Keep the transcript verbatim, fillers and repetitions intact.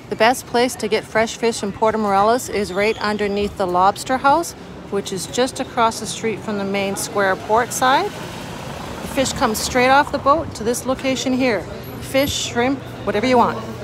The best place to get fresh fish in Puerto Morelos is right underneath the Lobster House, which is just across the street from the main square port side. The fish comes straight off the boat to this location here. Fish, shrimp, whatever you want.